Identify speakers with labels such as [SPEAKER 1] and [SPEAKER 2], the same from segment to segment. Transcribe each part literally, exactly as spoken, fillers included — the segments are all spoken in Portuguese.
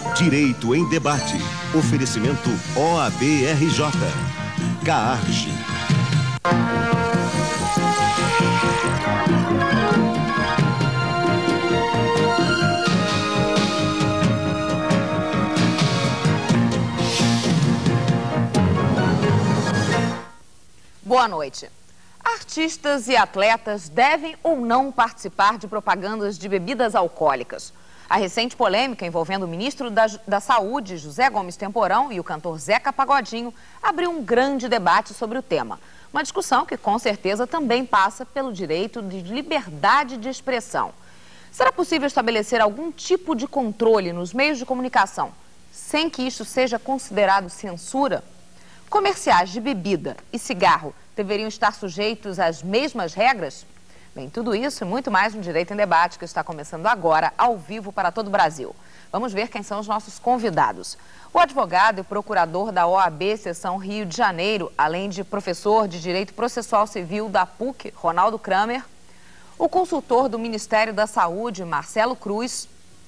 [SPEAKER 1] Direito em Debate. Oferecimento O A B R J. CAARG.
[SPEAKER 2] Boa noite. Artistas e atletas devem ou não participar de propagandas de bebidas alcoólicas? A recente polêmica envolvendo o ministro da, da Saúde, José Gomes Temporão, e o cantor Zeca Pagodinho abriu um grande debate sobre o tema. Uma discussão que, com certeza, também passa pelo direito de liberdade de expressão. Será possível estabelecer algum tipo de controle nos meios de comunicação sem que isso seja considerado censura? Comerciais de bebida e cigarro deveriam estar sujeitos às mesmas regras? Bem, tudo isso e muito mais no Direito em Debate, que está começando agora, ao vivo para todo o Brasil. Vamos ver quem são os nossos convidados. O advogado e procurador da O A B, Seção Rio de Janeiro, além de professor de Direito Processual Civil da P U C, Ronaldo Kramer. O consultor do Ministério da Saúde, Marcelo Cruz.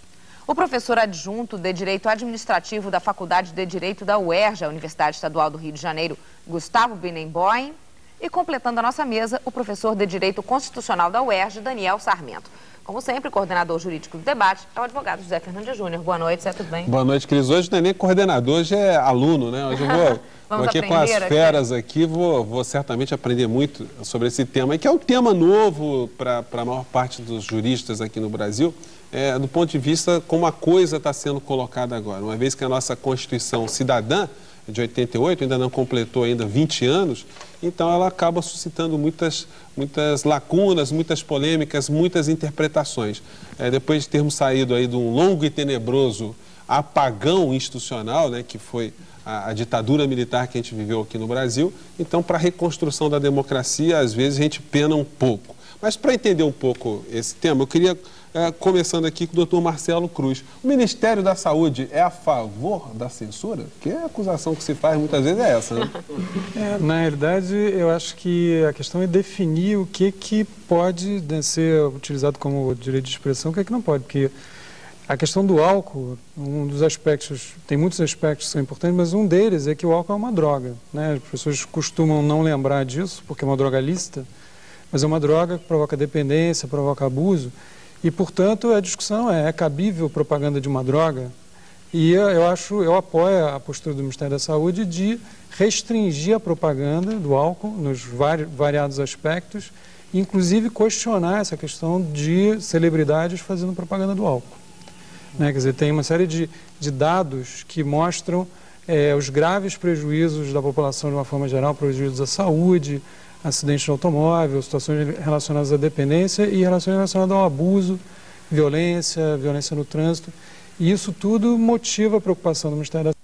[SPEAKER 2] O professor adjunto de Direito Administrativo da Faculdade de Direito da U E R J, a Universidade Estadual do Rio de Janeiro, Gustavo Binemboim. E completando a nossa mesa, o professor de Direito Constitucional da U E R J, Daniel Sarmento. Como sempre, coordenador jurídico do debate é o advogado José Fernandes Júnior. Boa noite, Zé, tudo bem?
[SPEAKER 3] Boa noite, Cris. Hoje não é nem coordenador, hoje é aluno, né? Hoje eu vou, vou aqui com as feras aqui, vou, vou certamente aprender muito sobre esse tema, que é um tema novo para a maior parte dos juristas aqui no Brasil. É, do ponto de vista como a coisa está sendo colocada agora. Uma vez que a nossa Constituição cidadã, de oitenta e oito, ainda não completou ainda vinte anos, então ela acaba suscitando muitas, muitas lacunas, muitas polêmicas, muitas interpretações. É, depois de termos saído aí de um longo e tenebroso apagão institucional, né, que foi a, a ditadura militar que a gente viveu aqui no Brasil, então para a reconstrução da democracia, às vezes a gente pena um pouco. Mas para entender um pouco esse tema, eu queria... É, começando aqui com o doutor Marcelo Cruz. O Ministério da Saúde é a favor da censura? Porque a acusação que se faz muitas vezes é essa, né?
[SPEAKER 4] É, na realidade, eu acho que a questão é definir o que, que pode, né, ser utilizado como direito de expressão e o que, que não pode. Porque a questão do álcool, um dos aspectos, tem muitos aspectos que são importantes, mas um deles é que o álcool é uma droga, né? As pessoas costumam não lembrar disso, porque é uma droga lícita, mas é uma droga que provoca dependência, provoca abuso. E, portanto, a discussão é, é cabível propaganda de uma droga? E eu, eu acho, eu apoio a postura do Ministério da Saúde de restringir a propaganda do álcool nos vari, variados aspectos, inclusive questionar essa questão de celebridades fazendo propaganda do álcool. Né? Quer dizer, tem uma série de, de dados que mostram é, os graves prejuízos da população de uma forma geral, prejuízos à saúde, acidentes de automóvel, situações relacionadas à dependência e relações relacionadas ao abuso, violência, violência no trânsito. E isso tudo motiva a preocupação do Ministério da